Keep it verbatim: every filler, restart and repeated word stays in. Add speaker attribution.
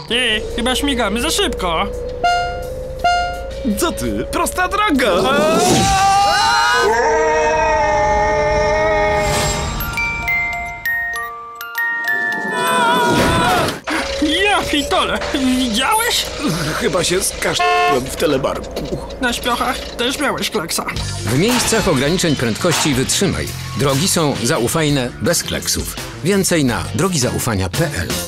Speaker 1: Ty, chyba śmigamy za szybko.
Speaker 2: Co ty? Prosta droga!
Speaker 1: Ja pitole, widziałeś?
Speaker 2: Chyba się skaszczyłem w telemarku.
Speaker 1: Na śpiochach też miałeś kleksa.
Speaker 3: W miejscach ograniczeń prędkości wytrzymaj. Drogi są zaufajne, bez kleksów. Więcej na drogi zaufania kropka p l.